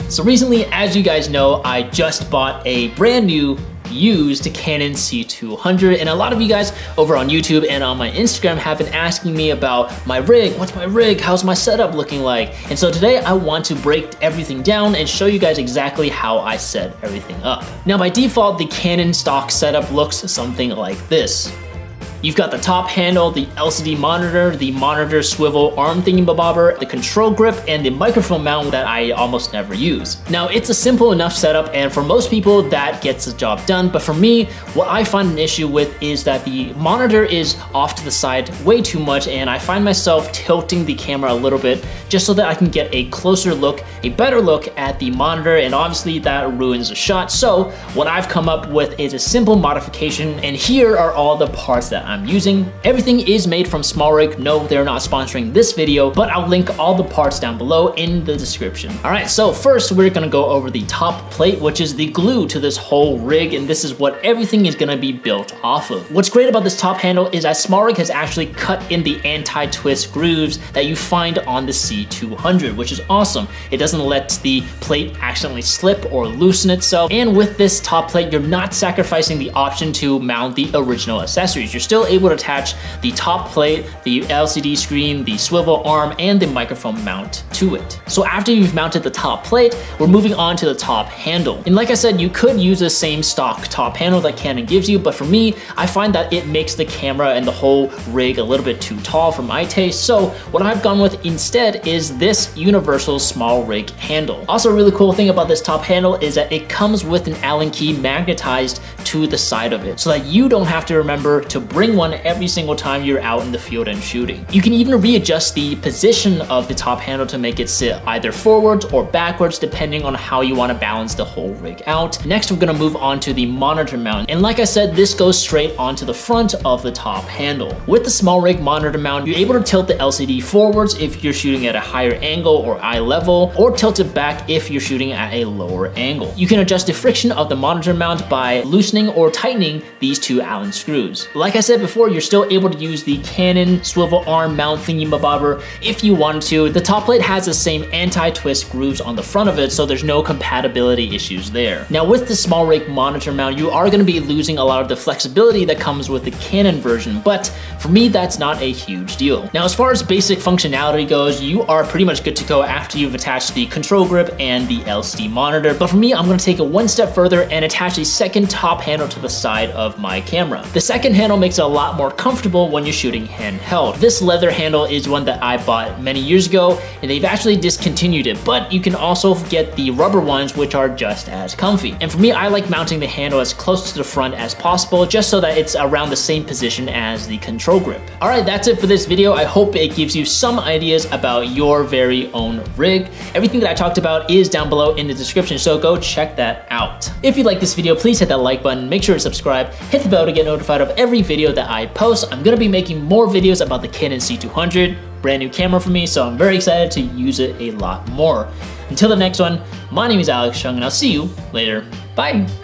So recently, as you guys know, I just bought a brand new used Canon C200, and a lot of you guys over on YouTube and on my Instagram have been asking me about my rig. What's my rig? How's my setup looking like? And so today I want to break everything down and show you guys exactly how I set everything up. Now by default, the Canon stock setup looks something like this. You've got the top handle, the LCD monitor, the monitor swivel arm thingamabobber, the control grip, and the microphone mount that I almost never use. Now, it's a simple enough setup, and for most people, that gets the job done. But for me, what I find an issue with is that the monitor is off to the side way too much, and I find myself tilting the camera a little bit just so that I can get a closer look, a better look at the monitor, and obviously that ruins the shot. So what I've come up with is a simple modification, and here are all the parts that I'm using. Everything is made from SmallRig. No, they're not sponsoring this video, but I'll link all the parts down below in the description. All right, so first we're gonna go over the top plate, which is the glue to this whole rig, and this is what everything is gonna be built off of. What's great about this top handle is that SmallRig has actually cut in the anti-twist grooves that you find on the C200, which is awesome. It doesn't let the plate accidentally slip or loosen itself, and with this top plate, you're not sacrificing the option to mount the original accessories. You're still able to attach the top plate, the LCD screen, the swivel arm, and the microphone mount to it. So after you've mounted the top plate, we're moving on to the top handle. And like I said, you could use the same stock top handle that Canon gives you, but for me, I find that it makes the camera and the whole rig a little bit too tall for my taste. So what I've gone with instead is this universal SmallRig handle. Also, a really cool thing about this top handle is that it comes with an Allen key magnetized to the side of it so that you don't have to remember to bring one every single time you're out in the field and shooting. You can even readjust the position of the top handle to make it sit either forwards or backwards depending on how you want to balance the whole rig out. Next, we're going to move on to the monitor mount. And like I said, this goes straight onto the front of the top handle. With the SmallRig monitor mount, you're able to tilt the LCD forwards if you're shooting at a higher angle or eye level, or tilt it back if you're shooting at a lower angle. You can adjust the friction of the monitor mount by loosening or tightening these two Allen screws. Like I said before, you're still able to use the Canon swivel arm mount thingamabobber if you wanted to. The top plate has the same anti-twist grooves on the front of it, so there's no compatibility issues there. Now with the SmallRig monitor mount, you are going to be losing a lot of the flexibility that comes with the Canon version, but for me, that's not a huge deal. Now, as far as basic functionality goes, you are pretty much good to go after you've attached the control grip and the LCD monitor, but for me, I'm going to take it one step further and attach a second top handle to the side of my camera. The second handle makes it a lot more comfortable when you're shooting handheld. This leather handle is one that I bought many years ago, and they've actually discontinued it, but you can also get the rubber ones, which are just as comfy. And for me, I like mounting the handle as close to the front as possible, just so that it's around the same position as the control grip. All right, that's it for this video. I hope it gives you some ideas about your very own rig. Everything that I talked about is down below in the description, so go check that out. If you like this video, please hit that like button, make sure to subscribe, hit the bell to get notified of every video that I post. I'm gonna be making more videos about the Canon C200, brand new camera for me, so I'm very excited to use it a lot more. Until the next one, my name is Alex Chung, and I'll see you later. Bye.